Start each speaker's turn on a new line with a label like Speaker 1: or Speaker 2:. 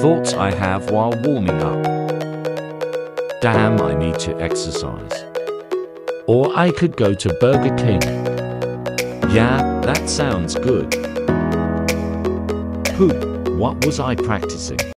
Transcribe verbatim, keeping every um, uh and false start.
Speaker 1: Thoughts I have while warming up. Damn, I need to exercise. Or I could go to Burger King. Yeah, that sounds good. Poop, what was I practicing?